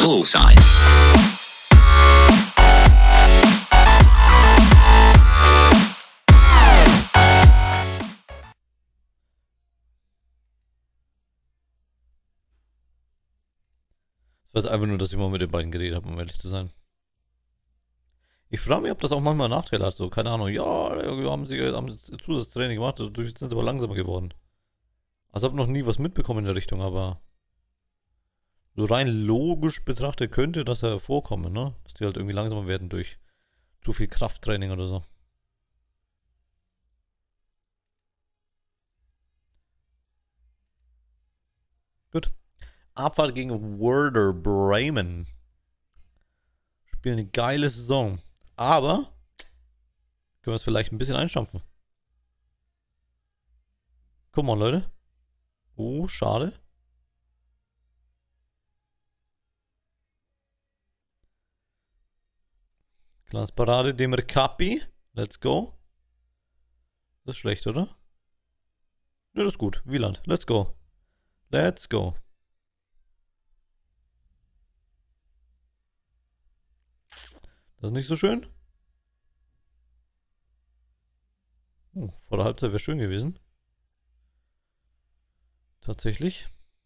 Bullseye. Ich weiß einfach nur, dass ich mal mit den beiden geredet habe, um ehrlich zu sein. Ich frage mich, ob das auch manchmal Nachteile hat. So, keine Ahnung. Ja, haben Zusatztraining gemacht, dadurch sind sie aber langsamer geworden. Also habe noch nie was mitbekommen in der Richtung, aber so rein logisch betrachtet könnte das ja vorkommen, ne? Dass die halt irgendwie langsamer werden durch zu viel Krafttraining oder so. Gut. Abfahrt gegen Werder Bremen. Spielen eine geile Saison. Aber können wir es vielleicht ein bisschen einstampfen. Guck mal, Leute. Oh, schade. Kleines Parade, dem Capi. Let's go. Das ist schlecht, oder? Ja, das ist gut. Wieland. Let's go. Let's go. Das ist nicht so schön. Vor der Halbzeit wäre schön gewesen. Tatsächlich.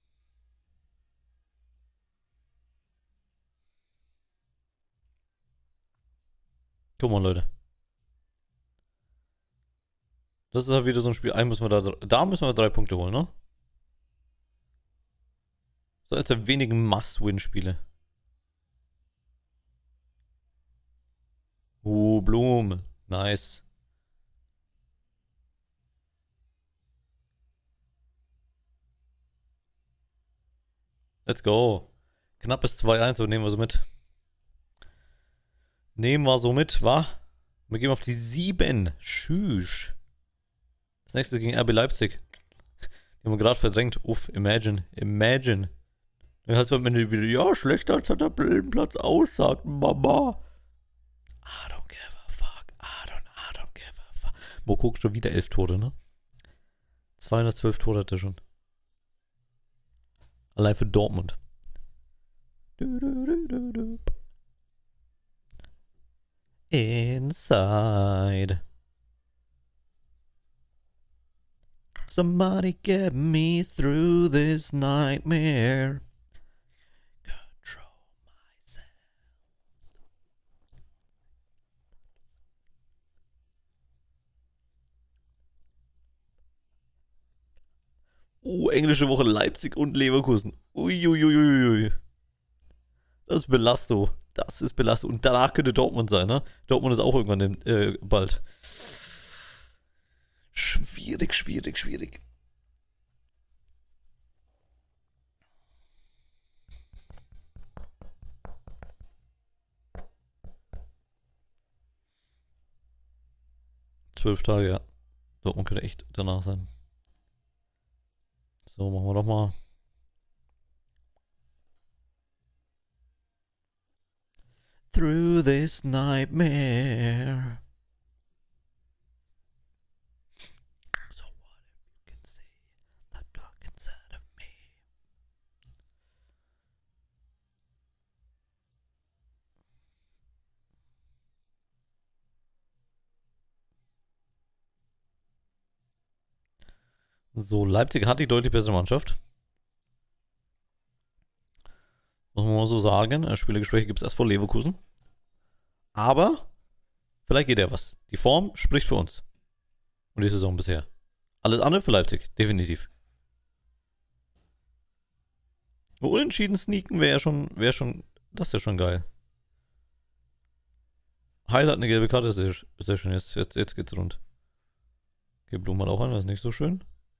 Guck mal, Leute. Das ist halt wieder so ein Spiel. Da müssen wir 3 Punkte holen, ne? Das ist eines der wenigen Must-Win-Spiele. Blum. Nice. Let's go. Knappes 2-1 und nehmen wir so mit. Nehmen wir so mit, wa? Wir gehen auf die 7. Tschüss. Das nächste gegen RB Leipzig. Die haben wir gerade verdrängt. Uff, imagine. Imagine. Dann heißt es am Ende wieder, ja, schlechter als der Tabellenplatz aussagt, Mama. I don't give a fuck. I don't give a fuck. Wo guckst du wieder 11 Tore, ne? 212 Tore hat er schon. Allein für Dortmund. Inside. Somebody get me through this nightmare. Control myself. Englische Woche Leipzig und Leverkusen. Uiuiuiui. Das ist Belastung. Das ist Belastung. Und danach könnte Dortmund sein, ne? Dortmund ist auch irgendwann bald. Schwierig, schwierig, schwierig. Zwölf Tage, ja. Dortmund könnte echt danach sein. So, machen wir doch mal. Through this nightmare. So what if you can see the dark inside of me? So, Leipzig hat die deutlich bessere Mannschaft. Muss man mal so sagen. Spielergespräche gibt es erst vor Leverkusen. Aber vielleicht geht ja was. Die Form spricht für uns. Und die Saison bisher. Alles andere für Leipzig, definitiv. Unentschieden sneaken wäre schon, das ist ja schon geil. Heil hat eine gelbe Karte, sehr schön, jetzt geht's rund. Okay, Blum hat auch einen, das ist nicht so schön.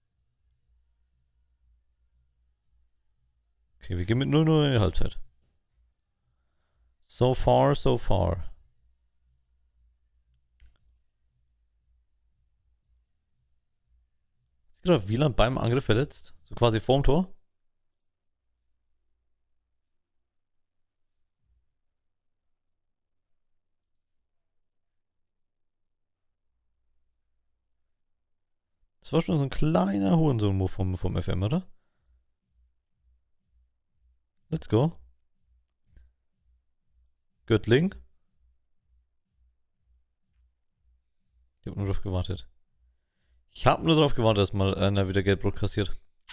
Okay, wir gehen mit 0-0 in die Halbzeit. So far, so far. Ist gerade Wieland beim Angriff verletzt? So quasi vorm Tor? Das war schon so ein kleiner Hurensohn-Move vom FM, oder? Let's go. Göttling. Ich habe nur drauf gewartet. Ich habe nur darauf gewartet, dass mal einer wieder Gelbrot kassiert.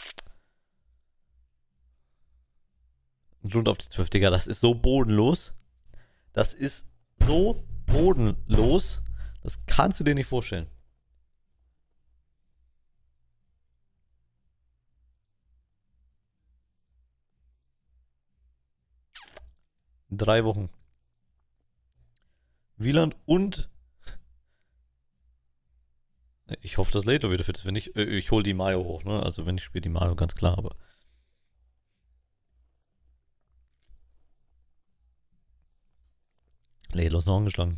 Und rund auf die 12, Digga. Das ist so bodenlos. Das ist so bodenlos. Das kannst du dir nicht vorstellen. In 3 Wochen. Wieland und... Ich hoffe, dass Later wieder fit ist. Wenn nicht, ich hole die Mayo hoch, ne? Also wenn ich spiele die Mayo, ganz klar, aber... Later ist noch angeschlagen.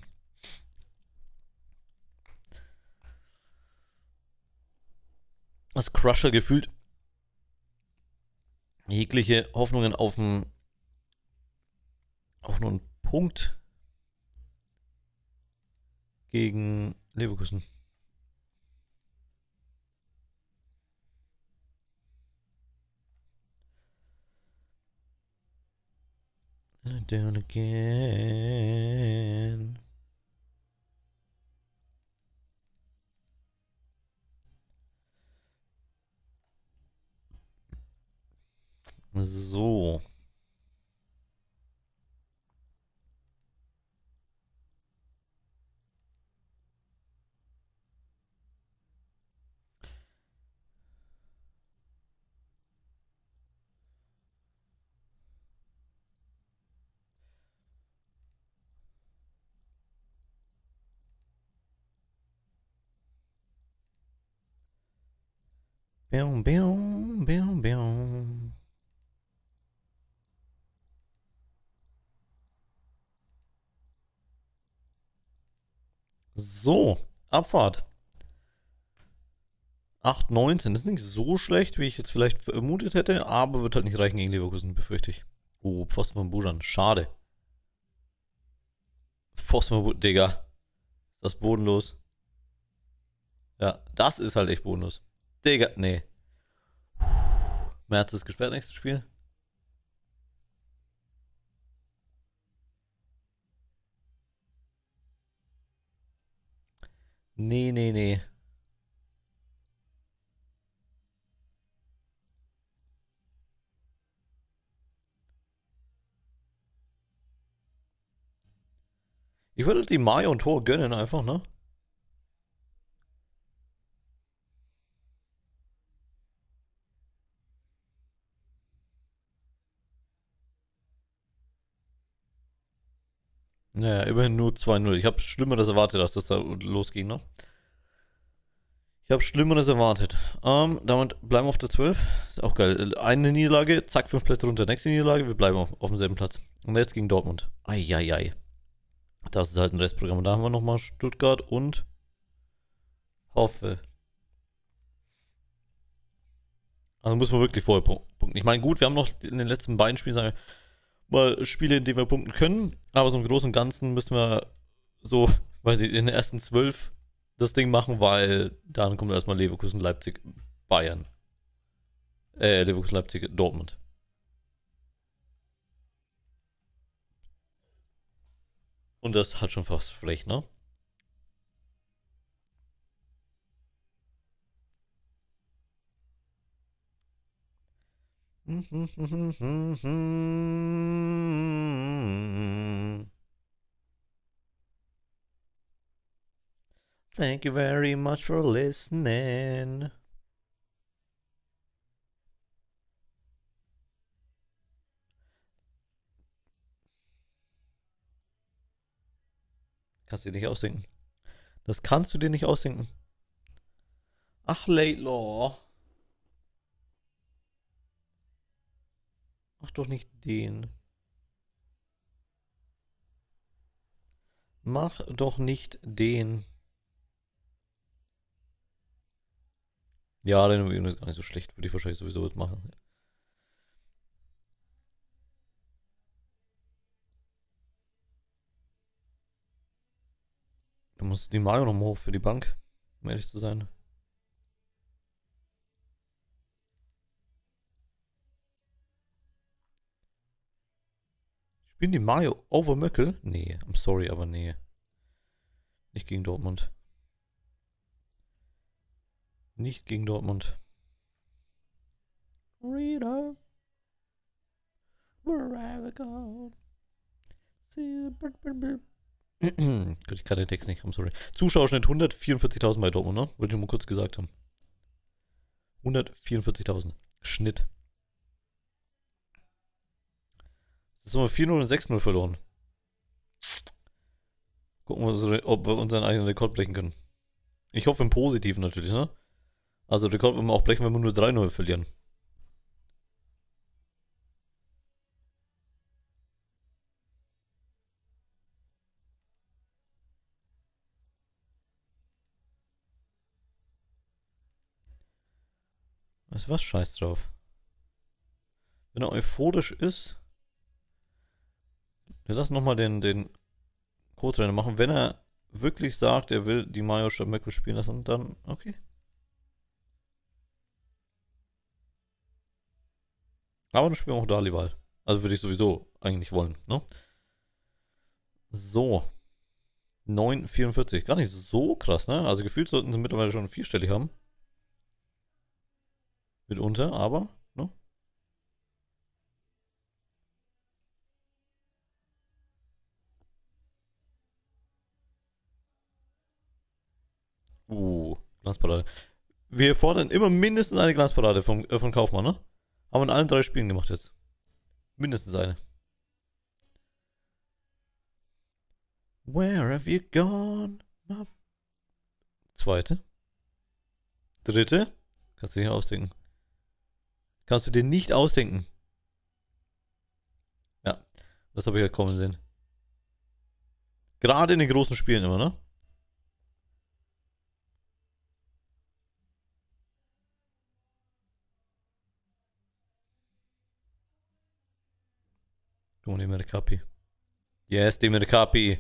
Das Crusher gefühlt jegliche Hoffnungen auf nur einen Punkt gegen Leverkusen. Down again. So. Bium, bium, bium, bium. So, Abfahrt. 8,19. Das ist nicht so schlecht, wie ich jetzt vielleicht vermutet hätte, aber wird halt nicht reichen gegen Leverkusen, befürchte ich. Oh, Pfosten von Bujan. Schade. Pfosten von Bujan. Digga. Ist das bodenlos? Ja, das ist halt echt bodenlos. Digga, nee. März ist gesperrt, nächstes Spiel. Nee, nee, nee. Ich würde die Mayo und Tor gönnen einfach, ne? Naja, immerhin nur 2-0. Ich habe Schlimmeres erwartet, als das da losging, ne? Ich habe Schlimmeres erwartet. Damit bleiben wir auf der 12. Ist auch geil. Eine Niederlage, zack, 5 Plätze runter. Nächste Niederlage, wir bleiben auf demselben Platz. Und jetzt gegen Dortmund. Eieiei. Das ist halt ein Restprogramm. Und da haben wir nochmal Stuttgart und Hoffe. Also müssen wir wirklich vorher punkten. Ich meine, gut, wir haben noch in den letzten beiden Spielen, sagen wir, mal Spiele, in denen wir punkten können. Aber so im Großen und Ganzen müssen wir so, weiß ich, in den ersten 12 das Ding machen, weil dann kommt erstmal Leverkusen, Leipzig, Bayern. Leverkusen, Leipzig, Dortmund. Und das hat schon fast frech, ne? Thank you very much for listening. Kannst du dir nicht ausdenken. Das kannst du dir nicht ausdenken. Ach, Laidlaw. Mach doch nicht den. Mach doch nicht den. Ja, Renovierung ist gar nicht so schlecht. Würde ich wahrscheinlich sowieso jetzt machen. Du musst die Mario nochmal hoch für die Bank, um ehrlich zu sein. Spielen die Mario over Möckel? Nee, I'm sorry, aber nee. Nicht gegen Dortmund. Nicht gegen Dortmund. Reader. Wherever go. Gut, ich kann den Text nicht, I'm sorry. Zuschauerschnitt 144.000 bei Dortmund, ne? Wollte ich mal kurz gesagt haben. 144.000. Schnitt. Jetzt haben wir 4-0 und 6-0 verloren. Gucken wir, ob wir unseren eigenen Rekord brechen können. Ich hoffe im Positiven natürlich, ne? Also Rekord wollen wir auch brechen, wenn wir nur 3-0 verlieren. Weißt du was? Scheiß drauf. Wenn er euphorisch ist, wir lassen nochmal den Co-Trainer machen. Wenn er wirklich sagt, er will die Mayo statt Möckel spielen lassen, dann okay. Aber dann spielen wir auch Dalival. Also würde ich sowieso eigentlich wollen, ne? So. 9,44. Gar nicht so krass, ne? Also gefühlt sollten sie mittlerweile schon vierstellig haben. Mitunter, aber, ne? Glanzparade. Wir fordern immer mindestens eine Glanzparade von Kaufmann, ne? Haben wir in allen 3 Spielen gemacht jetzt. Mindestens eine. Where have you gone? Zweite. Dritte. Kannst du dir nicht ausdenken. Kannst du dir nicht ausdenken. Ja, das habe ich ja kommen sehen. Gerade in den großen Spielen immer, ne? Guck mal, die Mercapi. Yes, die Mercapi.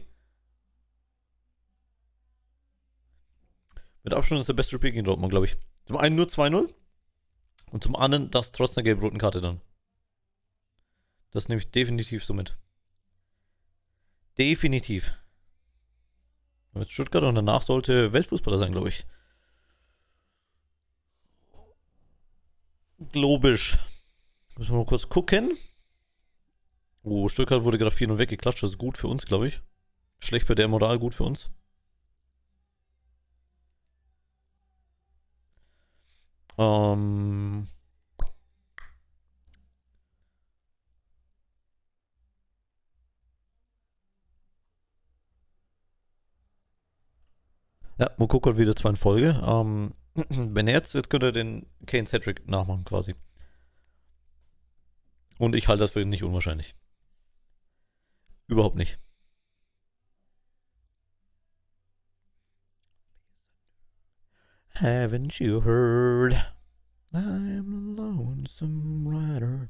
Mit Abstand ist der beste Spiel gegen Dortmund, glaube ich. Zum einen nur 2-0 und zum anderen das trotz einer gelb-roten Karte dann. Das nehme ich definitiv so mit. Definitiv. Jetzt Stuttgart und danach sollte Weltfußballer sein, glaube ich. Globisch. Müssen wir mal kurz gucken. Oh, Stuttgart wurde gerade 4-0 weggeklatscht. Das ist gut für uns, glaube ich. Schlecht für der Moral, gut für uns. Ja, Mokoko hat wieder 2 in Folge. Wenn er jetzt könnte er den Kane's Hattrick nachmachen quasi. Und ich halte das für nicht unwahrscheinlich. Überhaupt nicht. Haven't you heard? I'm a lonesome rider.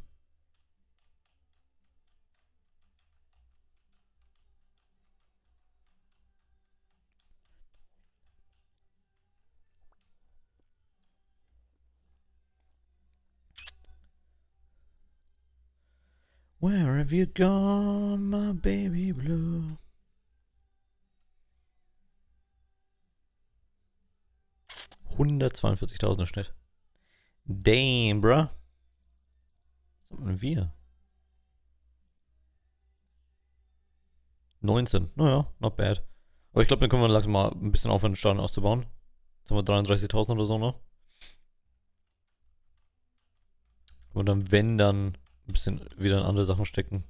Where have you gone, my baby blue? $142.000 Schnitt. Damn, bruh. Was haben wir? 19. Naja, not bad. Aber ich glaube, dann können wir langsam mal ein bisschen aufhören, den Stadion auszubauen. Jetzt haben wir 33.000 oder so, ne? Und dann, wenn, dann ein bisschen wieder in andere Sachen stecken.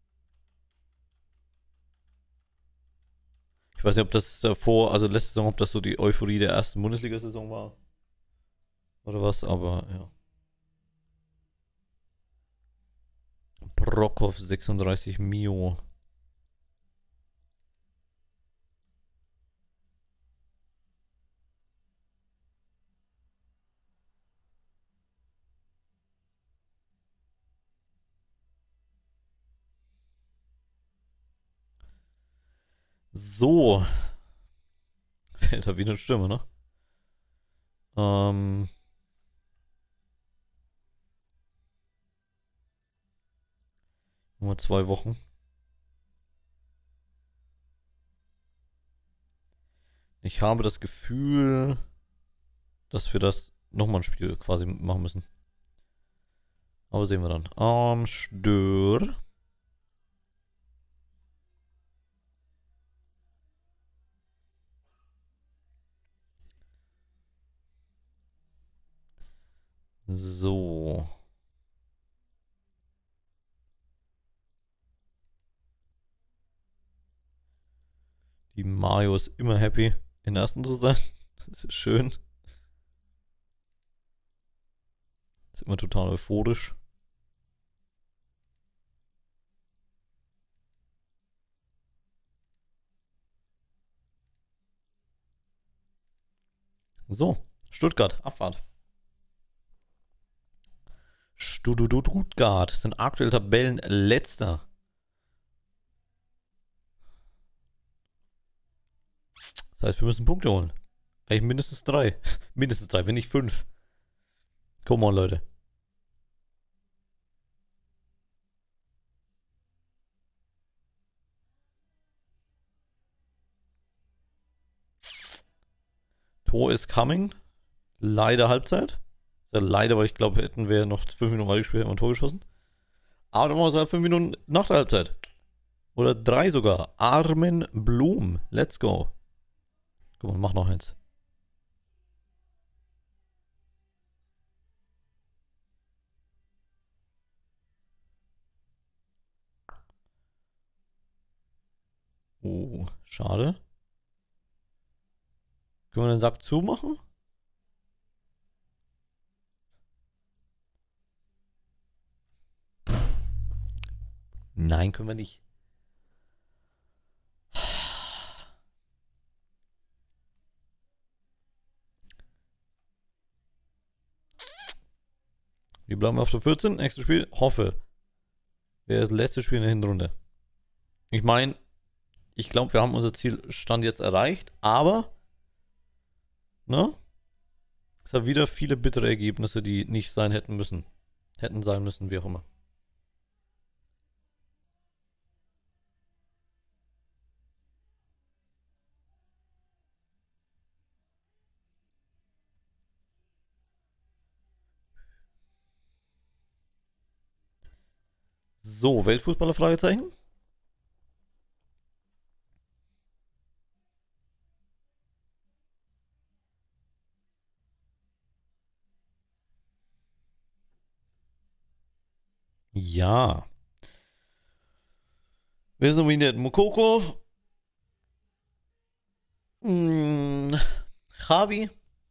Ich weiß nicht, ob das davor, also letzte Saison, ob das so die Euphorie der ersten Bundesliga-Saison war. Oder was, aber ja. Brockhoff 36 Mio. So. Fällt da wieder ein Stürmer, ne? Nur 2 Wochen. Ich habe das Gefühl, dass wir das nochmal ein Spiel quasi machen müssen. Aber sehen wir dann. Stör. So. Die Mario ist immer happy, in der ersten zu sein. Das ist schön. Ist immer total euphorisch. So, Stuttgart, Abfahrt. Stuttgart sind aktuell Tabellenletzter. Das heißt, wir müssen Punkte holen. Eigentlich mindestens 3. Mindestens 3, wenn nicht 5. Come on, Leute. Tor ist coming. Leider Halbzeit. Ja, leider, weil ich glaube, hätten wir noch 5 Minuten weitergespielt, hätten wir ein Tor geschossen. Aber dann machen wir es 5 Minuten nach der Halbzeit. Oder 3 sogar. Armen Blum. Let's go. Guck mal, mach noch eins. Oh, schade. Können wir den Sack zumachen? Nein, können wir nicht. Wir bleiben auf der 14. Nächstes Spiel. Hoffe. Wäre das letzte Spiel in der Hinrunde. Ich meine, ich glaube, wir haben unser Zielstand jetzt erreicht, aber, ne? Es hat wieder viele bittere Ergebnisse, die nicht sein hätten müssen. Hätten sein müssen, wie auch immer. So, Weltfußballer Fragezeichen. Ja. Wer ist nominiert? Mokoko. Javi.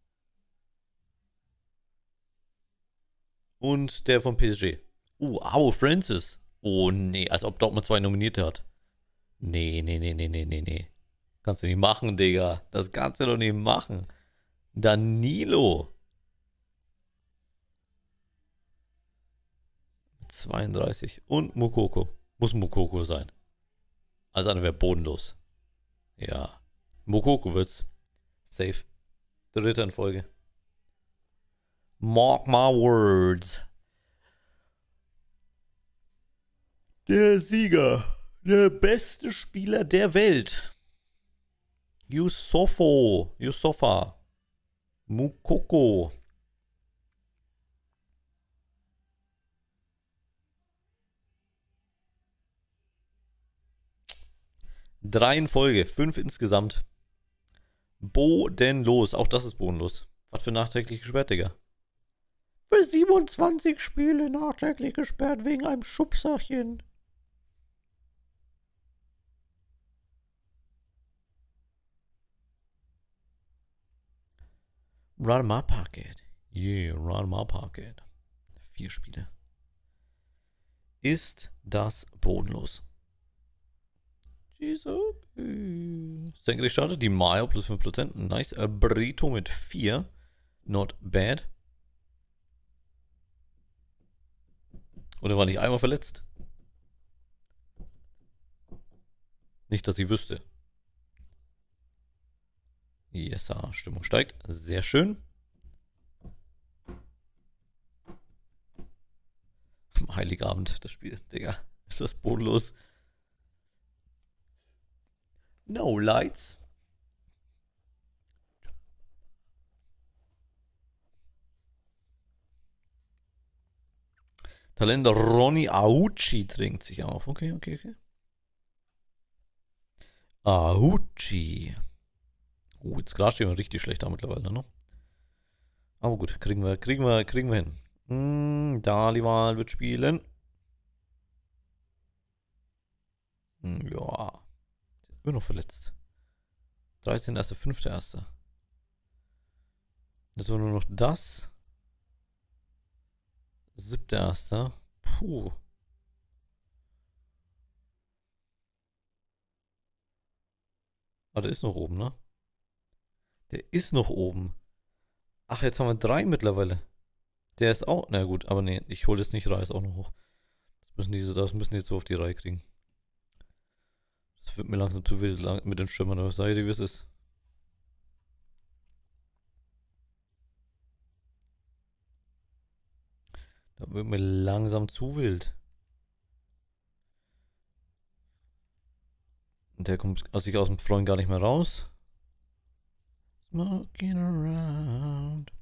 Und der von PSG. Au, Francis. Oh, nee, als ob Dortmund 2 Nominierte hat. Nee, nee, nee, nee, nee, nee, nee. Kannst du nicht machen, Digga. Das kannst du doch nicht machen. Danilo. 32. Und Mokoko. Muss Mokoko sein. Alles andere wäre bodenlos. Ja. Mokoko wird's. Safe. Dritter in Folge. Mark my words. Der Sieger. Der beste Spieler der Welt. Yusufa. Mukoko. 3 in Folge, 5 insgesamt. Bodenlos. Auch das ist bodenlos. Was für nachträglich gesperrt, Digga. Für 27 Spiele nachträglich gesperrt wegen einem Schubserchen. Run my pocket. Yeah, run my pocket. 4 Spiele. Ist das bodenlos? Senkrecht startet die Mayo plus 5%. Nice. Brito mit 4. Not bad. Oder war nicht einmal verletzt? Nicht, dass ich wüsste. Yes, Stimmung steigt. Sehr schön. Heiligabend, das Spiel. Digga, ist das bodenlos. No lights. Talent Ronny Auchi drängt sich auf. Okay, okay, okay. Auchi. Oh, jetzt gerade stehen wir richtig schlecht da mittlerweile, ne? Aber gut, kriegen wir hin. Dalival wird spielen. Ja. Immer noch verletzt. 13.1., 5.1. Jetzt war nur noch das. 7.1. Puh. Ah, der ist noch oben, ne? Der ist noch oben. Ach, jetzt haben wir 3 mittlerweile. Der ist auch. Na gut, aber nee, ich hole jetzt nicht Reis auch noch hoch. Das müssen die jetzt so auf die Reihe kriegen. Das wird mir langsam zu wild mit den Stürmern, aber sei dir, wie es ist. Da wird mir langsam zu wild. Und der kommt aus sich aus dem Freund gar nicht mehr raus. Smoking around.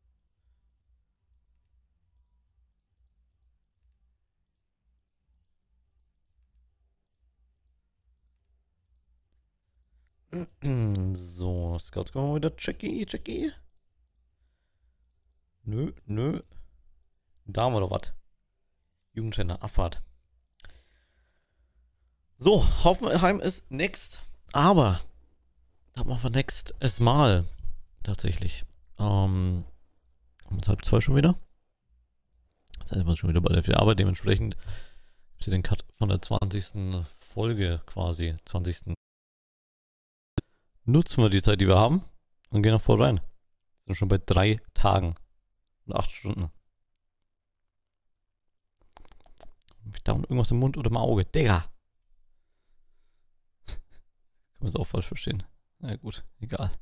So, Scouts kommen wir wieder. Checky. Nö. Da haben wir doch was. Jugendtrainer, Abfahrt. So, Hoffenheim ist next. Aber, da machen wir next Mal. Tatsächlich. Um 1:30 schon wieder. Jetzt sind wir schon wieder bei der Arbeit. Dementsprechend gibt es hier den Cut von der 20. Folge quasi. 20. Nutzen wir die Zeit, die wir haben und gehen noch voll rein. Sind schon bei 3 Tagen und 8 Stunden. Hab ich da irgendwas im Mund oder im Auge? Digga! Kann man es auch falsch verstehen. Na gut, egal.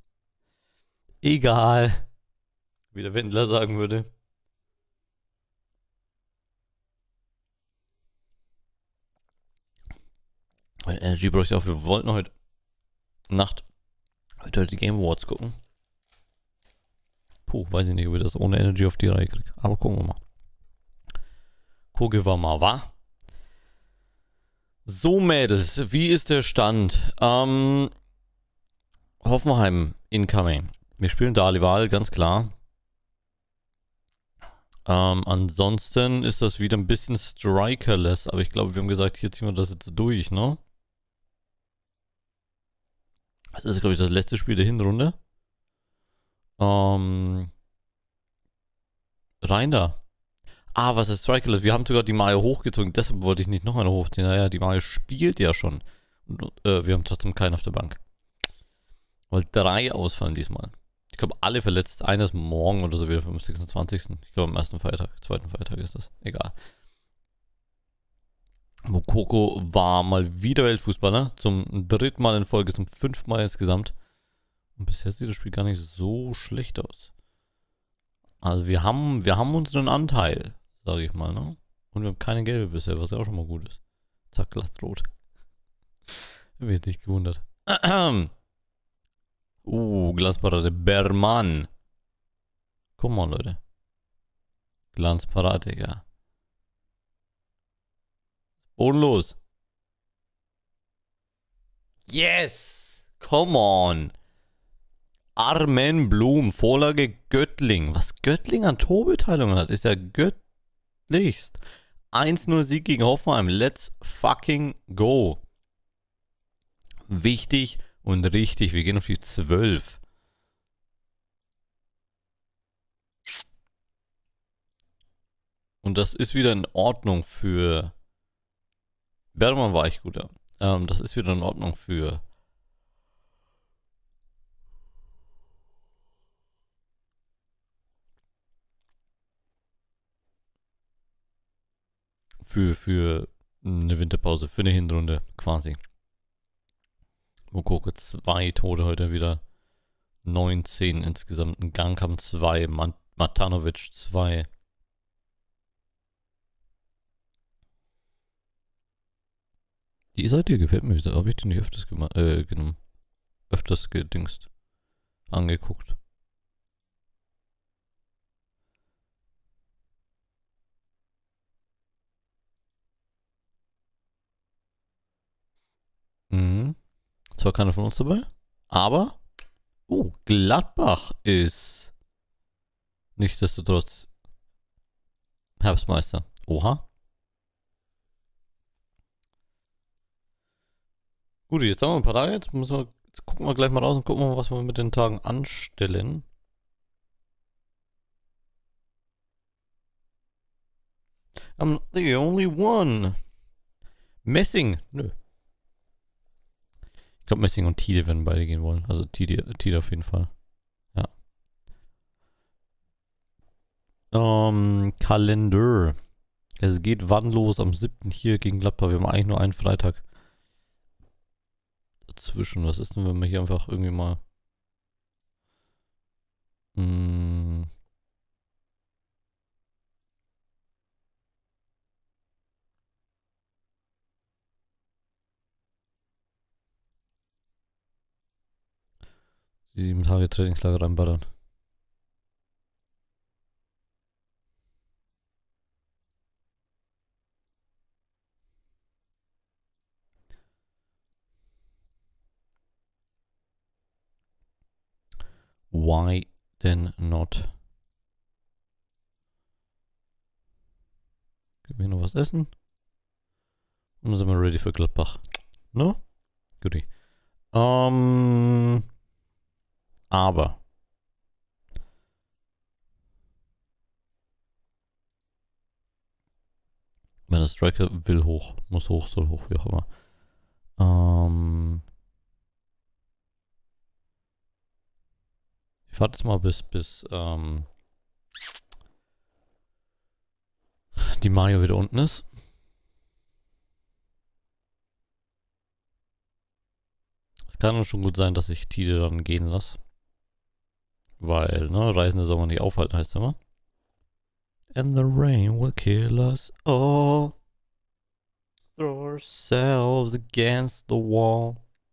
Egal! Wie der Wendler sagen würde. Meine Energy bräuchte auch. Wir wollten heute Nacht die Game Awards gucken. Puh, weiß ich nicht, ob ich das ohne Energy auf die Reihe kriege. Aber gucken wir mal. Gucken wir mal, wa? So, Mädels, wie ist der Stand? Hoffenheim incoming. Wir spielen Dalival, ganz klar. Ansonsten ist das wieder ein bisschen strikerless, aber ich glaube, wir haben gesagt, hier ziehen wir das jetzt durch, ne? Das ist, glaube ich, das letzte Spiel der Hinrunde. Rein da. Ah, was ist strikerless? Wir haben sogar die Mayo hochgezogen, deshalb wollte ich nicht noch eine hochziehen. Naja, die Mayo spielt ja schon. Und, wir haben trotzdem keinen auf der Bank. Weil 3 ausfallen diesmal. Ich glaube, alle verletzt. Eines morgen oder so wieder vom 26. Ich glaube, am ersten Feiertag, zweiten Feiertag ist das. Egal. Moukoko war mal wieder Weltfußballer. Zum 3. Mal in Folge, zum 5. Mal insgesamt. Und bisher sieht das Spiel gar nicht so schlecht aus. Also wir haben unseren Anteil, sage ich mal, ne? Und wir haben keine Gelbe bisher, was ja auch schon mal gut ist. Zack, glattrot. Hab mich jetzt nicht gewundert. Glanzparade. Berman. Guck mal, Leute. Glanzparade, Digga. Bodenlos. Yes! Come on! Armen Blum, Vorlage Göttling. Was Göttling an Torbeteiligungen hat, ist ja göttlichst. 1-0 Sieg gegen Hoffenheim. Let's fucking go. Wichtig und richtig. Wir gehen auf die 12. Und das ist wieder in Ordnung für... Bergmann war echt gut, ja. Das ist wieder in Ordnung für... Für eine Winterpause, für eine Hinrunde quasi. Moukoko 2 Tore heute wieder. 19 insgesamt. Ein Gangkamp 2, Matanovic 2. Die Seite gefällt mir. Wieso habe ich die nicht öfters genommen? Öfters gedingst. Angeguckt. Zwar keiner von uns dabei, aber Gladbach ist nichtsdestotrotz Herbstmeister. Oha. Gut, jetzt haben wir ein paar Tage. Jetzt gucken wir gleich mal raus und gucken mal, was wir mit den Tagen anstellen. I'm the only one. Messing. Nö. Ich glaube, Messing und Tide werden beide gehen wollen. Also Tide auf jeden Fall. Ja. Kalender. Es geht wann los? Am 7. hier gegen Gladbach. Wir haben eigentlich nur einen Freitag dazwischen. Was ist denn, wenn wir hier einfach irgendwie mal... 7 Tage Trainingslager reinballern. Why denn not? Gib mir noch was essen. Und dann sind wir ready für Gladbach. No? Goodie. Aber. Wenn der Striker will hoch. Muss hoch, soll hoch, wie auch immer. Ich warte jetzt mal bis die Mario wieder unten ist. Es kann nur schon gut sein, dass ich Tide dann gehen lasse. Weil, ne, Reisende soll man nicht aufhalten, heißt immer. And the rain will kill us all. Throw ourselves against the wall.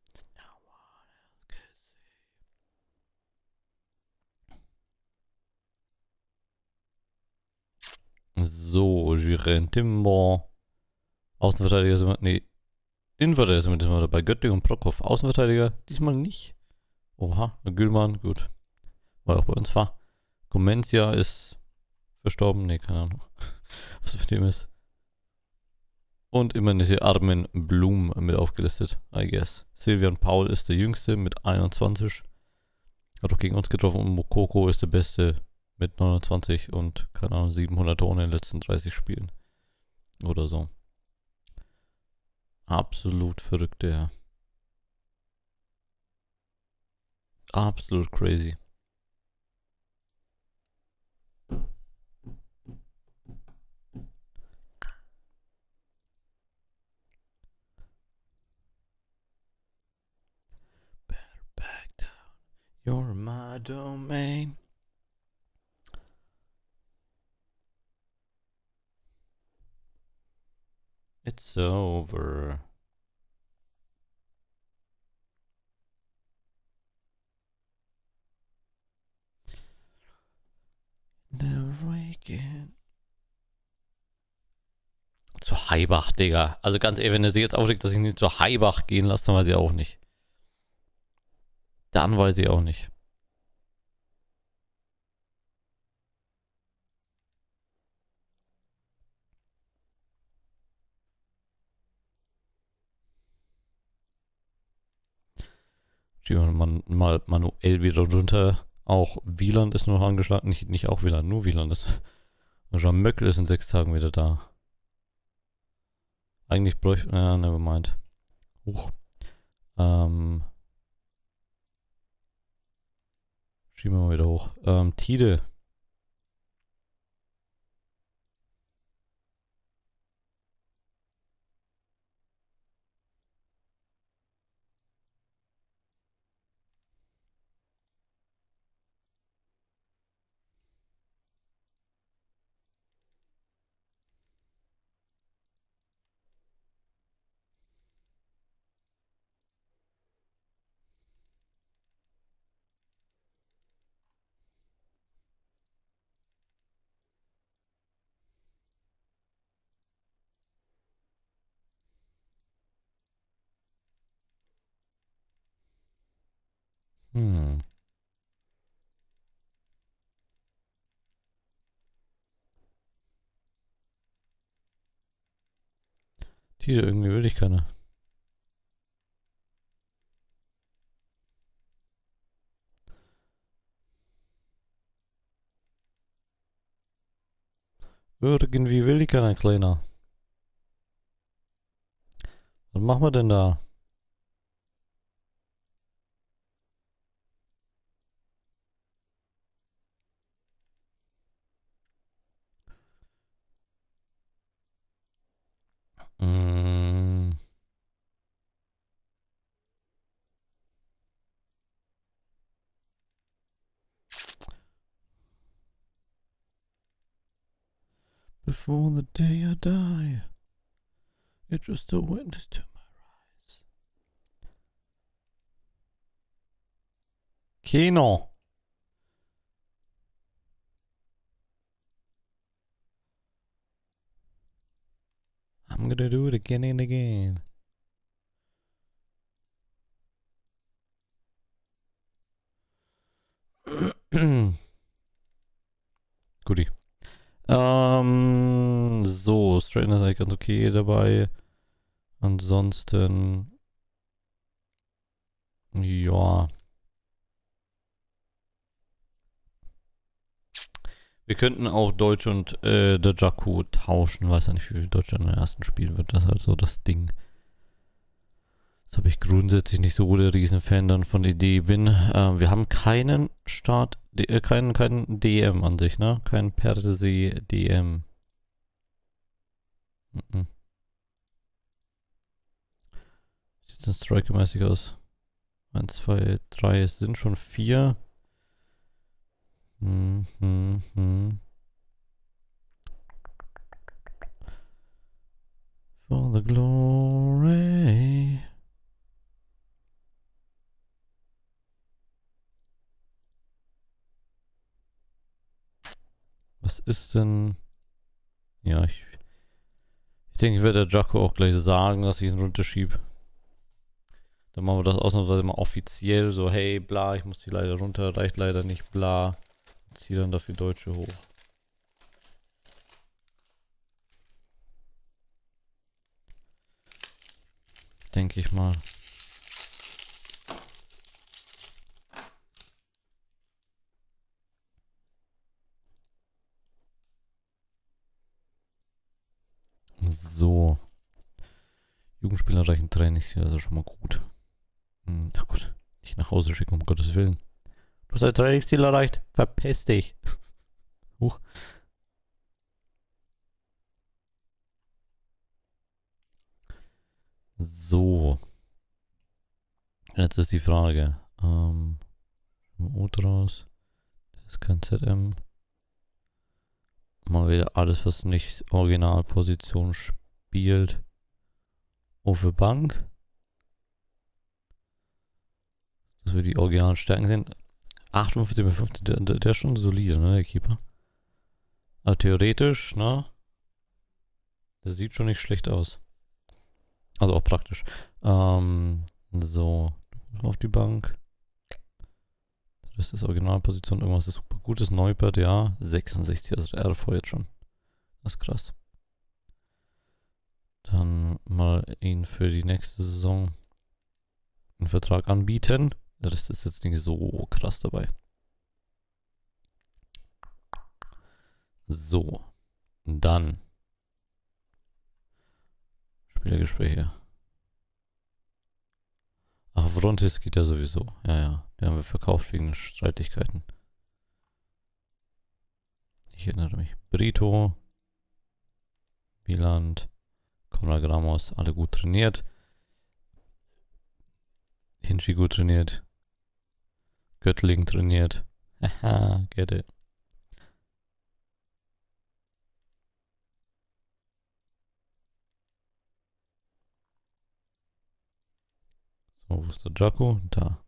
So, Jiren Timber. Außenverteidiger sind wir. Nee. Innenverteidiger sind wir diesmal dabei. Göttling und Prokop. Außenverteidiger diesmal nicht. Oha, Gülmann, gut. Weil auch bei uns war. Comencia ist verstorben. Nee, keine Ahnung. Was mit dem ist. Und immerhin ist hier Armin Blum mit aufgelistet, I guess. Silvian Paul ist der Jüngste mit 21. Hat auch gegen uns getroffen und Mokoko ist der Beste mit 29 und, keine Ahnung, 700 Tore in den letzten 30 Spielen. Oder so. Absolut verrückt, der. Absolut crazy. Better back down. You're my domain. It's over. Never again. Zu Haibach, Digga. Also ganz ehrlich, wenn er sich jetzt aufregt, dass ich nicht zu Haibach gehen lasse, dann weiß ich auch nicht. Dann weiß ich auch nicht. Schieben wir mal manuell wieder runter. Auch Wieland ist nur noch angeschlagen. Nicht auch Wieland, nur Wieland ist. Jean Möckel ist in 6 Tagen wieder da. Eigentlich bräuchte. Ja, nevermind. Huch. Schieben wir mal wieder hoch. Tide. Hm. Tiere, irgendwie will ich keine. Irgendwie will ich keine, Kleiner. Was machen wir denn da? Mm. Before the day I die, you're just a witness to my rise. Kino. I'm gonna do it again and again. Guti. So, Straightener ist eigentlich ganz okay dabei. Ansonsten, ja. Wir könnten auch Deutsch und der Jakku tauschen. Weiß ja nicht, wie viel Deutschland im ersten Spiel wird. Das ist halt so das Ding. Das habe ich grundsätzlich nicht so der Riesenfan dann von der Idee bin. Wir haben keinen Start, keinen DM an sich, ne? Kein per se DM. Mhm. Sieht denn strikermäßig aus? 1, 2, 3, es sind schon 4. For the glory. Was ist denn? Ja, ich denke, ich werde der Jakku auch gleich sagen, dass ich ihn runterschiebe. Dann machen wir das ausnahmsweise mal offiziell. So, hey, bla, ich muss die leider runter, reicht leider nicht, bla. Ziehe dann dafür Deutsche hoch. Denke ich mal. So. Jugendspieler reichen Trainings, das ist schon mal gut. Ach gut, nicht nach Hause schicken, um Gottes Willen. Du hast dein Trainingsziel erreicht. Verpiss dich. Huch. So. Jetzt ist die Frage. Ultras. Das ist kein ZM. Mal wieder alles, was nicht Originalposition spielt. Auf der Bank. Dass wir die originalen Stärken sind. 58 bei 50, der ist schon solide, ne, der Keeper. Aber theoretisch, ne? Der sieht schon nicht schlecht aus. Also auch praktisch. So. Auf die Bank. Das ist Originalposition. Irgendwas ist super gutes. Neupert, ja. 66, also der RV jetzt schon. Das ist krass. Dann mal ihn für die nächste Saison einen Vertrag anbieten. Der Rest ist jetzt nicht so krass dabei. So. Dann. Spielergespräche. Ach, Frontis geht ja sowieso. Ja, ja. Den haben wir verkauft wegen Streitigkeiten. Ich erinnere mich. Brito. Wieland. Konrad Ramos. Alle gut trainiert. Hinschi gut trainiert. Göttling trainiert. Haha, get it. So, wo ist der Jakku? Da.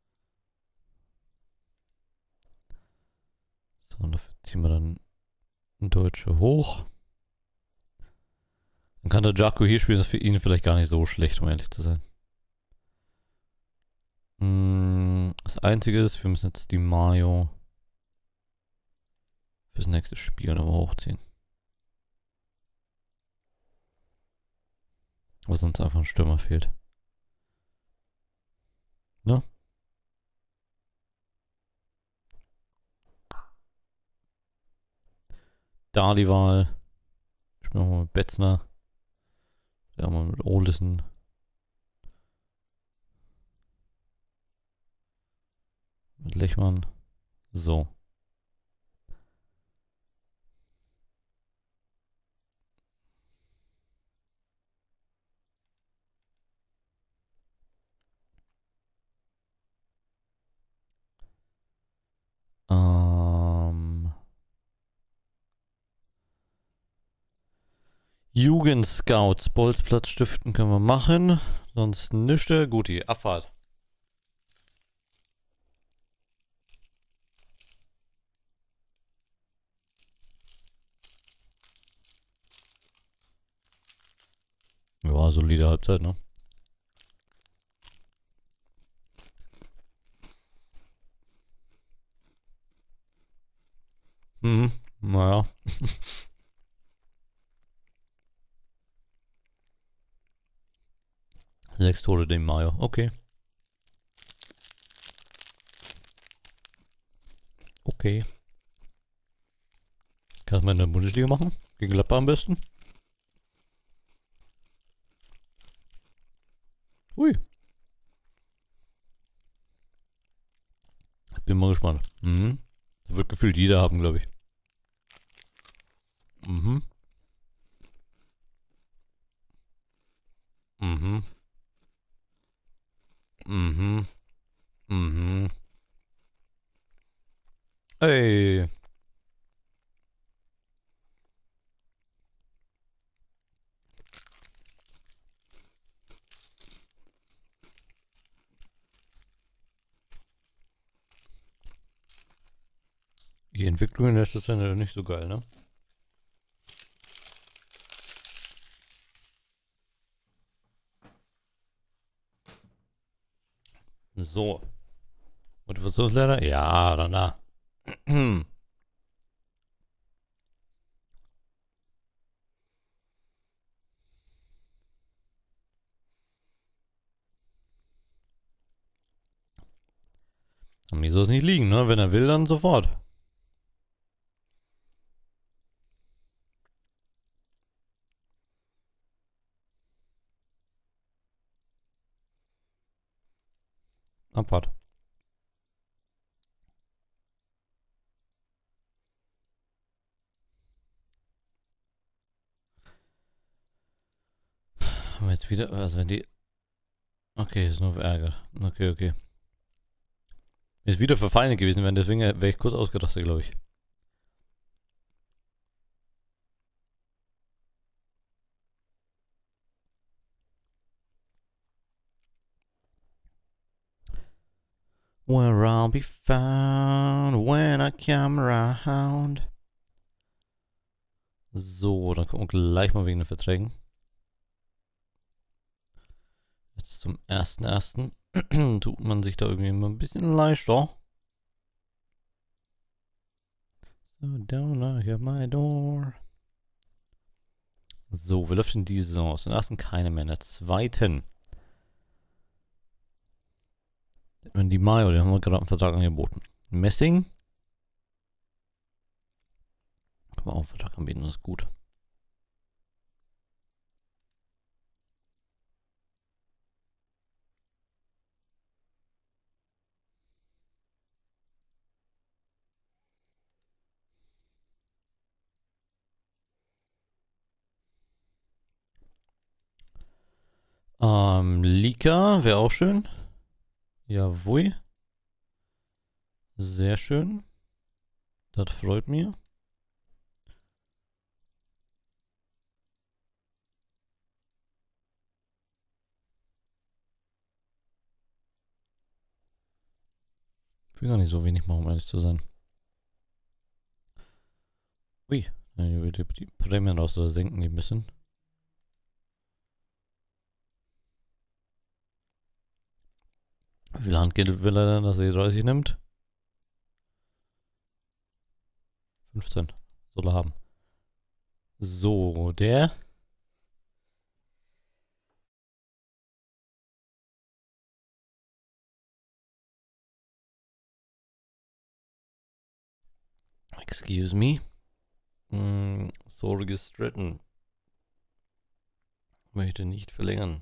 So, und dafür ziehen wir dann Deutsche hoch. Dann kann der Jaco hier spielen, das ist für ihn vielleicht gar nicht so schlecht, um ehrlich zu sein. Das Einzige ist, wir müssen jetzt die Mayo fürs nächste Spiel nochmal hochziehen. Was sonst einfach ein Stürmer fehlt. Ne? Da die Wahl. Spielen wir mal mit Betzner. Ja, mal mit Olesen. Mit Lechmann. So. Jugendscouts. Bolzplatz stiften können wir machen. Sonst nichts. Guti, Abfahrt. Ja, solide Halbzeit, ne? Naja. 6 Tore dem Mayo. Okay. Okay. Kann man in der Bundesliga machen? Gegen Gladbach am besten? Ui. Bin mal gespannt. Das wird gefühlt jeder haben, glaube ich. Mhm. Mhm. Mhm. Mhm. Ey. Die Entwicklung in letzter Zeit ist nicht so geil, ne? So. Motivationslehrer? Ja, dann da. Am mir soll es nicht liegen, ne? Wenn er will, dann sofort. Abfahrt. Haben wir jetzt wieder. Also wenn die. Okay, ist nur für Ärger. Okay, okay. Ist wieder für Feinde gewesen wären, deswegen wäre ich kurz ausgerastet, glaube ich. Where I'll be found when I come around. So, dann gucken wir gleich mal wegen den Verträgen. Jetzt zum 1.1. tut man sich da irgendwie immer ein bisschen leichter. So, don't knock at my door. So, wie läuft denn die Saison aus? In der ersten keine mehr, in der zweiten. Wenn die Mayo, den haben wir gerade einen Vertrag angeboten. Messing. Kann man auch einen Vertrag anbieten, das ist gut. Lika wäre auch schön. Jawohl. Sehr schön. Das freut mich. Ich will gar nicht so wenig machen, um ehrlich zu sein. Ui, Die Prämien raus oder senken die ein bisschen. Wie viel Handgeld will er denn, dass er die 30 nimmt? 15. Soll er haben. So, der. Excuse me. Sorge Stratton. Möchte nicht verlängern.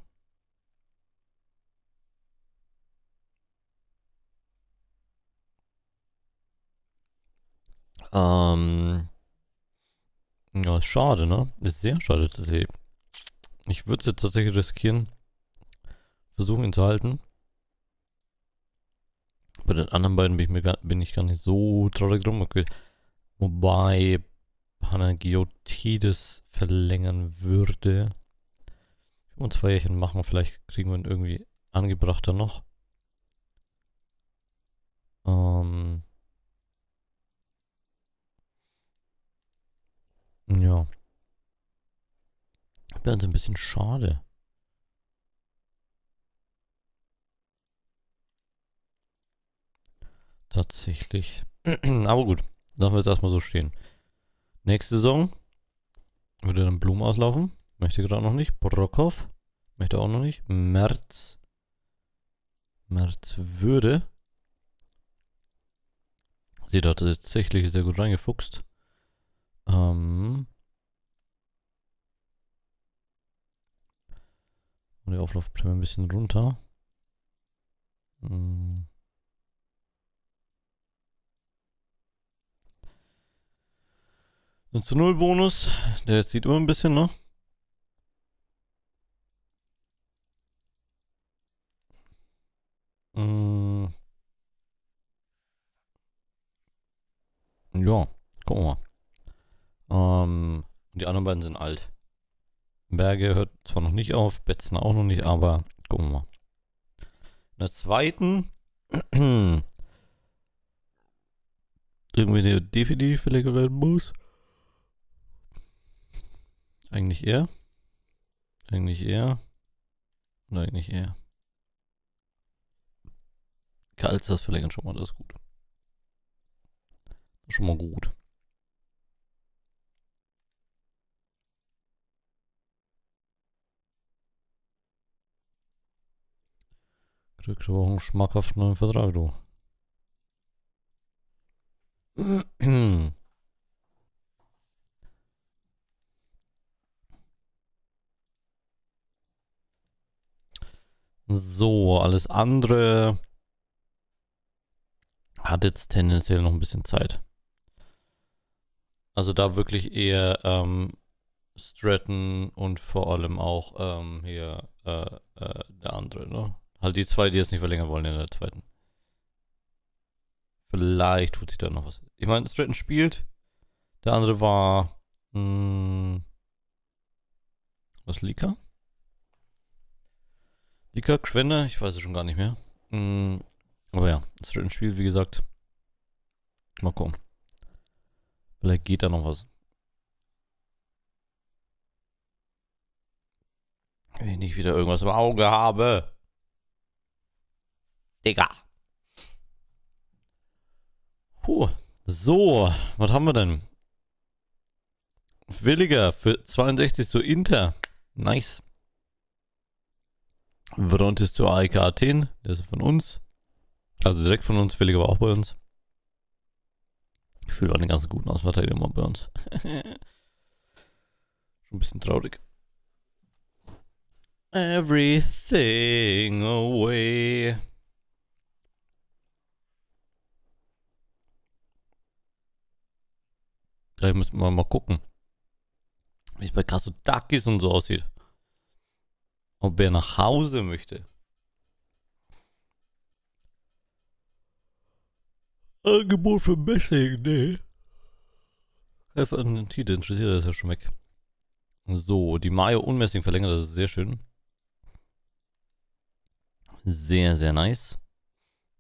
Ja, ist schade, ne? Ist sehr schade, dass ich würde es jetzt tatsächlich riskieren. Versuchen ihn zu halten. Bei den anderen beiden bin ich gar nicht so traurig drum. Okay. Wobei Panagiotides verlängern würde. Und 2 Jährchen machen. Vielleicht kriegen wir ihn irgendwie angebrachter noch. Ja. Wäre ein bisschen schade. Tatsächlich. Aber gut. Lassen wir jetzt erstmal so stehen. Nächste Saison würde dann Blum auslaufen. Möchte gerade noch nicht. Brockhoff. Möchte auch noch nicht. Merz. Merz würde. Seht ihr, das ist tatsächlich sehr gut reingefuchst. Und die Auflaufprämie ein bisschen runter. Ein zu 0 Bonus. Der sieht immer ein bisschen, ne? Ja, gucken wir mal. Die anderen beiden sind alt. Berge hört zwar noch nicht auf, Betzner auch noch nicht, aber gucken wir mal. In der zweiten irgendwie der definitiv verlängert werden muss. Eigentlich er. Eigentlich er. Oder eigentlich er. Karls das verlängern schon mal, das ist gut. Das ist schon mal gut. Kriegst aber auch einen schmackhaften neuen Vertrag, du. So, alles andere hat jetzt tendenziell noch ein bisschen Zeit. Also da wirklich eher Stratton und vor allem auch hier der andere, ne? Halt die zwei, die jetzt nicht verlängern wollen in der zweiten. Vielleicht tut sich da noch was. Ich meine, Stratton spielt. Der andere war was, Lika? Lika, Gschwender? Ich weiß es schon gar nicht mehr. Aber ja, Stratton spielt, wie gesagt. Mal gucken. Vielleicht geht da noch was. Wenn ich nicht wieder irgendwas im Auge habe. Digga. Puh. So, was haben wir denn? Williger für 62 zu Inter. Nice. Verontis zu AEK Athen. Der ist von uns. Also direkt von uns. Williger war auch bei uns. Ich fühle auch den ganzen guten Außenverteidiger immer bei uns. Schon ein bisschen traurig. Everything away. Da müssen wir mal gucken, wie es bei Kasudakis und so aussieht. Ob wer nach Hause möchte. Angebot für Messing, nee. Einfach an den Titel interessiert, das ist ja schon weg. So, die Mayo und Messing verlängert, das ist sehr schön. Sehr, sehr nice.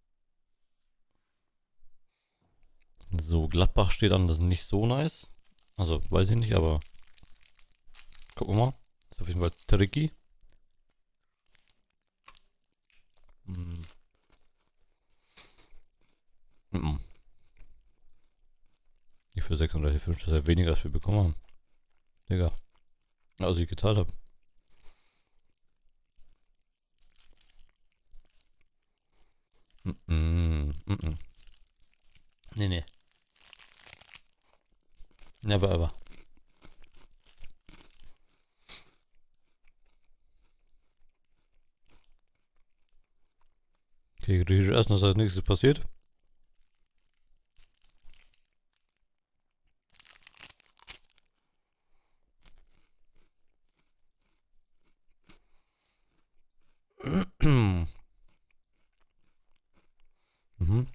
So, Gladbach steht an, das ist nicht so nice. Also, weiß ich nicht, aber gucken wir mal. Ist auf jeden Fall tricky. Hm. Mhm. Ich für 36,5, das ist ja weniger, als wir bekommen haben. Digga. Also ich gezahlt habe. Mhm. Mhm. Nee, nee. Never ever. Okay, griechisch essen, dass als nächstes passiert. Mhm.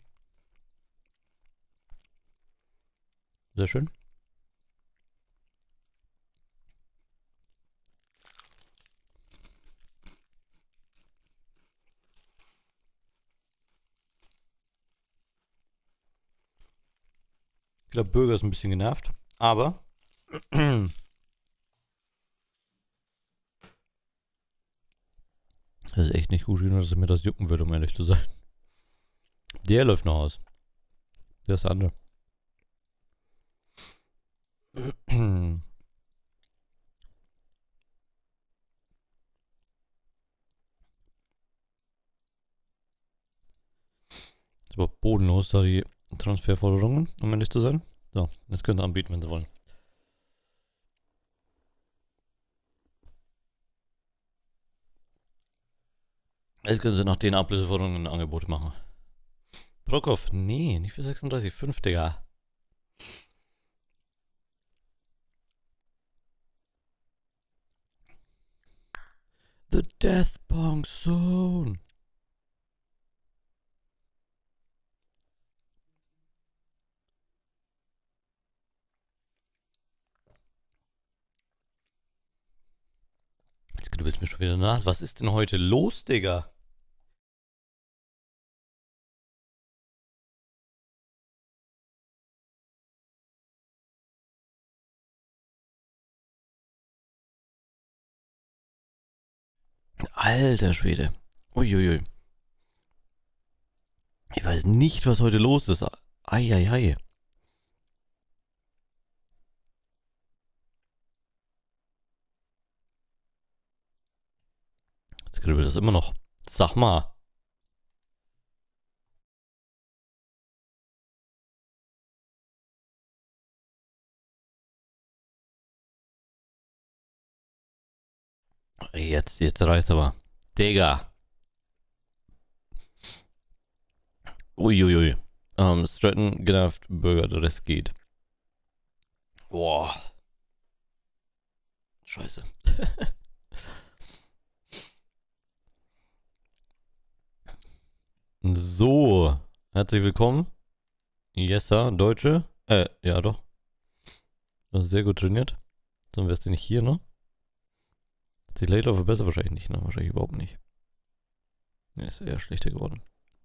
Sehr schön. Ich glaube, Bürger ist ein bisschen genervt. Aber das ist echt nicht gut genug, dass mir das jucken würde, um ehrlich zu sein. Der läuft noch aus. Der ist der andere. Das war bodenlos, da die Transferforderungen, um ehrlich zu sein. So, jetzt könnt ihr anbieten, wenn sie wollen. Jetzt können sie nach den Ablöseforderungen ein Angebot machen. Prokop, nee, nicht für 36,5, Digga. The Death Punk Zone. Jetzt du mir schon wieder nach. Was ist denn heute los, Digga? Alter Schwede. Uiuiui. Ich weiß nicht, was heute los ist. Eieiei. Jetzt kribbelt das immer noch. Sag mal. Jetzt reicht's aber. Digga. Uiuiui. Stratton genervt, Bürger, der Rest geht. Boah. Scheiße. So. Herzlich willkommen. Yes, sir. Deutsche. Ja doch. Das ist sehr gut trainiert. Dann wärst du nicht hier, ne? Hat sich Laidlaw verbessert? Wahrscheinlich nicht, ne? Wahrscheinlich überhaupt nicht. Ne, ist eher schlechter geworden.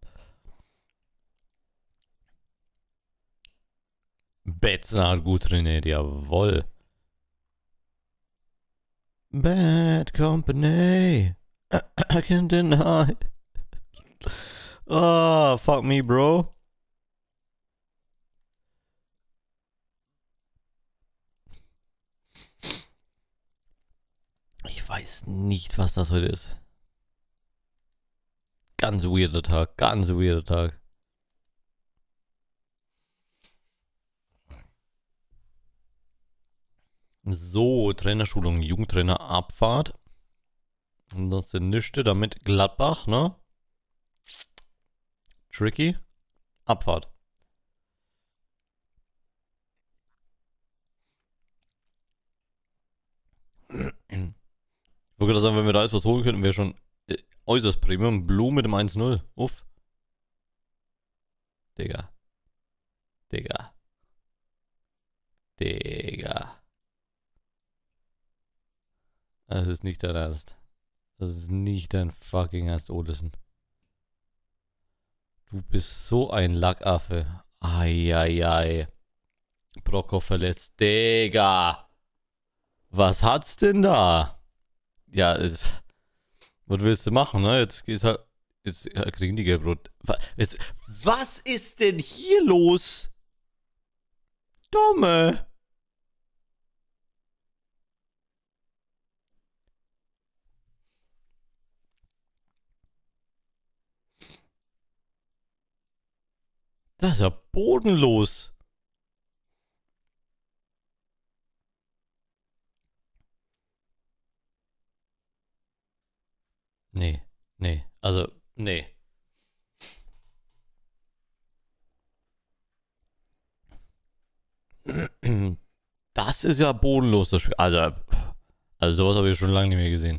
Betzner hat gut trainiert, jawoll. Bad Company. I can't deny. Oh, fuck me, bro. Ich weiß nicht, was das heute ist. Ganz weirder Tag, ganz weirder Tag. So, Trainerschulung, Jugendtrainer, Abfahrt. Und das ist nichts damit Gladbach, ne? Tricky. Abfahrt. Ich wollte gerade sagen, wenn wir da jetzt was holen könnten, wäre schon äußerst Premium. Blue mit dem 1-0. Uff. Digga. Digga. Digga. Das ist nicht dein Ernst. Das ist nicht dein fucking Ernst, Olesen. Du bist so ein Lackaffe. Eieiei. Brockhoff verletzt. Digga. Was hat's denn da? Ja, was willst du machen, ne? Jetzt geht's halt. Jetzt kriegen die Gelbrot. Jetzt, was ist denn hier los? Dumme. Das ist ja bodenlos. Nee, nee, also, nee. Das ist ja bodenlos, das Spiel. Also sowas habe ich schon lange nicht mehr gesehen.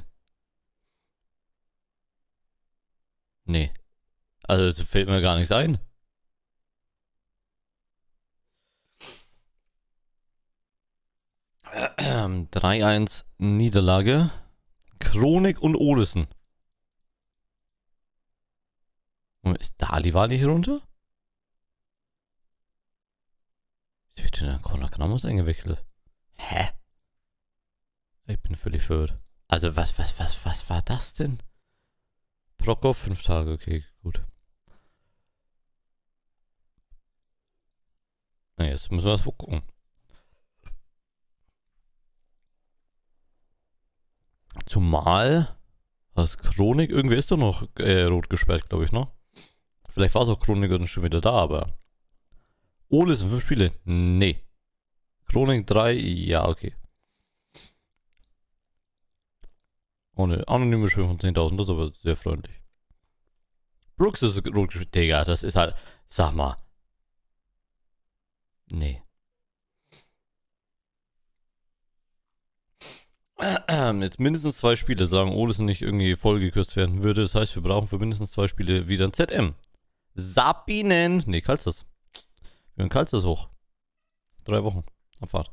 Nee. Also es fällt mir gar nichts ein. 3-1 Niederlage. Chronik und Olesen. Ist Dali nicht runter? Wie wird denn der Conor Grammos eingewechselt? Hä? Ich bin völlig verwirrt. Also was war das denn? Brockhoff, 5 Tage, okay, gut. Na, jetzt müssen wir das wohl gucken. Zumal das Chronik, irgendwer ist doch noch rot gesperrt, glaube ich, ne? Vielleicht war es auch Chronik und schon wieder da, aber. Olesen, 5 Spiele? Nee. Chronik 3, ja, okay. Ohne anonyme Schwimmen von 10.000, das ist aber sehr freundlich. Brooks ist rot gesperrt. Digga, das ist halt. Sag mal. Nee. Jetzt mindestens 2 Spiele, sagen Olesen nicht irgendwie vollgekürzt werden würde. Das heißt, wir brauchen für mindestens 2 Spiele wieder ein ZM. Sabinen. Nee, Kalsters. Wir haben Kalsters hoch. 3 Wochen. Abfahrt.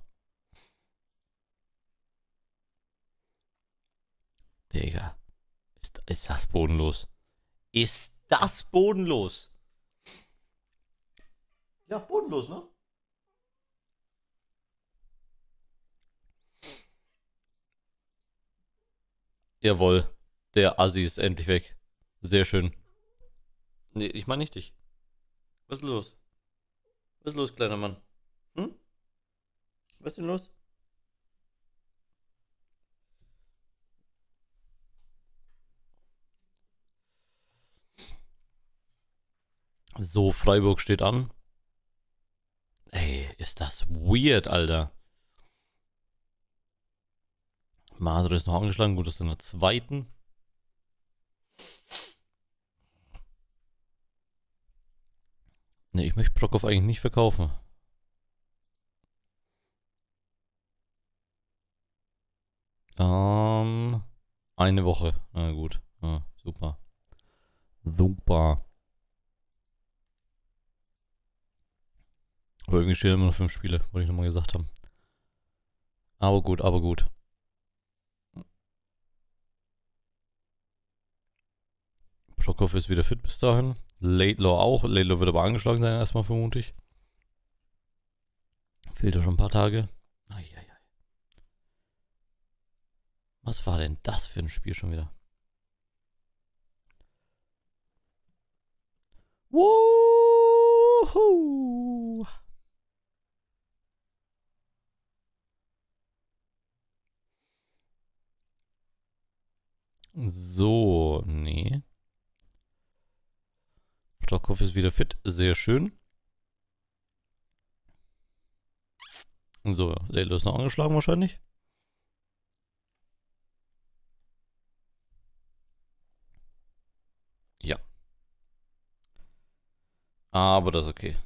Digga. Ist das bodenlos? Ist das bodenlos? Ja, bodenlos, ne? Jawohl. Der Assi ist endlich weg. Sehr schön. Nee, ich meine nicht dich. Was ist los? Was ist los, kleiner Mann? Hm? Was ist denn los? So, Freiburg steht an. Ey, ist das weird, Alter. Madre ist noch angeschlagen. Gut, das ist in der zweiten. Ne, ich möchte Brockhoff eigentlich nicht verkaufen. Eine Woche. Na gut. Ja, super. Super. Aber irgendwie stehen immer noch 5 Spiele, wollte ich nochmal gesagt haben. Aber gut, aber gut. Brockhoff ist wieder fit bis dahin. Laidlaw auch. Laidlaw wird aber angeschlagen sein, erstmal vermute ich. Fehlt ja schon ein paar Tage. Eieiei. Was war denn das für ein Spiel schon wieder? Woohoo! So, nee. Brockhoff ist wieder fit. Sehr schön. So, Laidlaw ist noch angeschlagen wahrscheinlich. Ja. Aber das ist okay.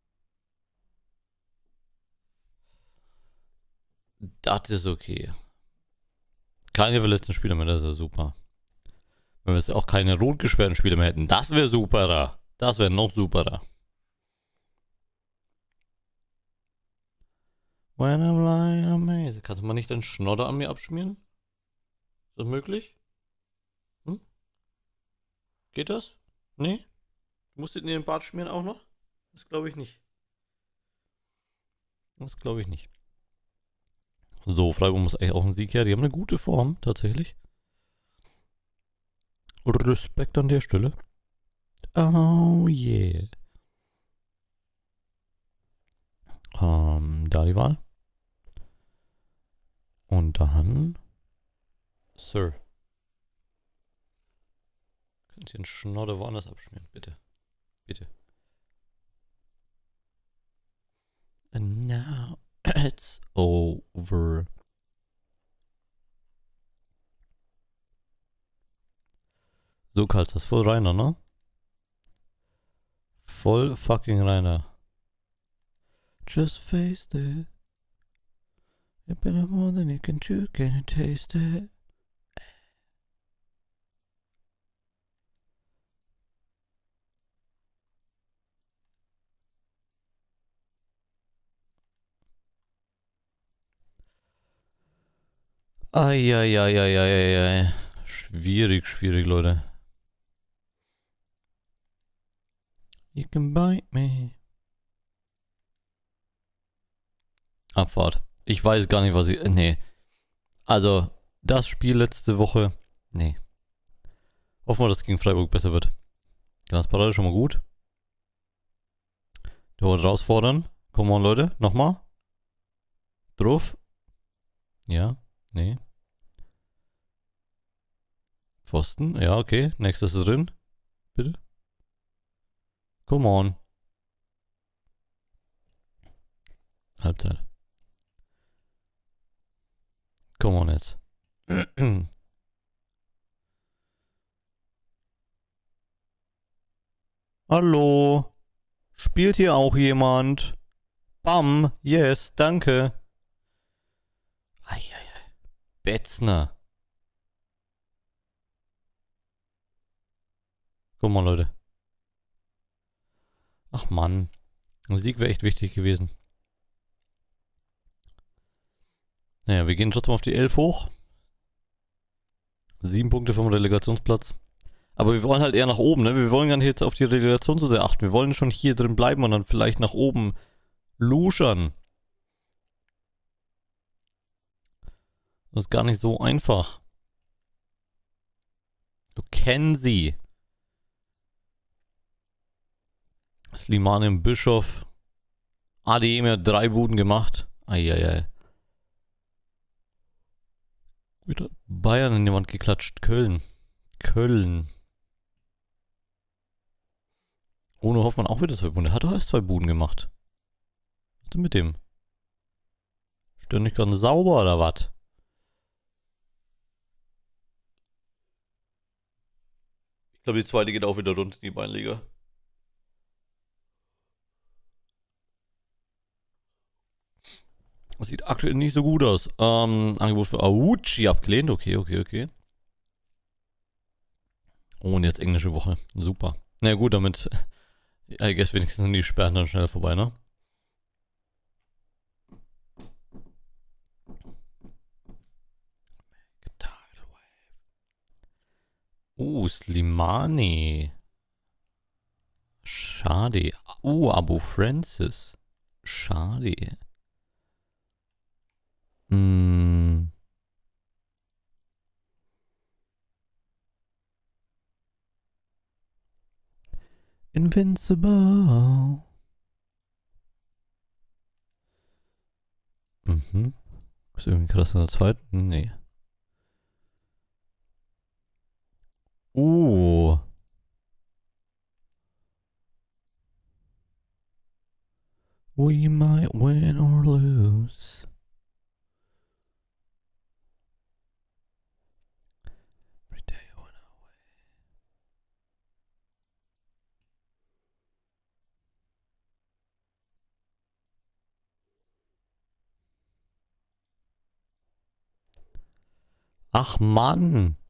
Das ist okay. Keine verletzten Spieler mehr, das ist ja super. Wenn wir jetzt auch keine rot gesperrten Spieler mehr hätten, das wäre superer. Das wäre noch superer. When I'm lying amazing. Kannst du mal nicht deinen Schnodder an mir abschmieren? Ist das möglich? Hm? Geht das? Nee? Du musst den in den Bart schmieren auch noch? Das glaube ich nicht. Das glaube ich nicht. So, Freiburg muss eigentlich auch ein Sieg her. Die haben eine gute Form, tatsächlich. Respekt an der Stelle. Oh yeah. Da die Wahl. Und dann... Sir. Könnt ihr den Schnodder woanders abschmieren? Bitte. Bitte. And now it's over. So kalt ist das. Voll reiner, ne? Voll fucking reiner. Just face it. You better more than you can chew, can you taste it? Eieieiei. Schwierig, schwierig, Leute. You can bite me. Abfahrt. Ich weiß gar nicht, was ich... Nee. Also, das Spiel letzte Woche... Nee. Hoffen wir, dass es gegen Freiburg besser wird. Glasparade schon mal gut. Der wollte herausfordern. Come on, Leute. Nochmal. Drauf. Ja. Nee. Pfosten. Ja, okay. Nächstes ist drin. Bitte. Come on. Halbzeit. Come on jetzt. Hallo? Spielt hier auch jemand? Bam, yes, danke. Eieiei. Betzner. Guck mal, Leute. Ach Mann. Ein Sieg wäre echt wichtig gewesen. Naja, wir gehen trotzdem auf die 11 hoch. 7 Punkte vom Relegationsplatz. Aber wir wollen halt eher nach oben, ne? Wir wollen gar nicht jetzt auf die Relegation so sehr achten. Wir wollen schon hier drin bleiben und dann vielleicht nach oben luschern. Das ist gar nicht so einfach. Du kennst sie. Slimane im Bischof. ADM hat 3 Buden gemacht. Eieiei. Wieder Bayern in die Wand geklatscht. Köln. Köln. Ohne Hoffmann auch wieder 2 Buden. Der hat doch erst 2 Buden gemacht. Was ist denn mit dem? Ist der nicht ganz sauber oder was? Ich glaube, die zweite geht auch wieder rund, die Beinliga. Das sieht aktuell nicht so gut aus. Angebot für Auchi abgelehnt. Okay, okay, okay. Oh, und jetzt englische Woche. Super. Na ja, gut, damit, I guess, wenigstens sind die Sperren dann schneller vorbei, ne? Slimani. Schade. Abu Francis. Schade. Invincible. Ist irgendwie krass in der zweiten? Nee. We might win or lose. Every day on our way. Ach Mann.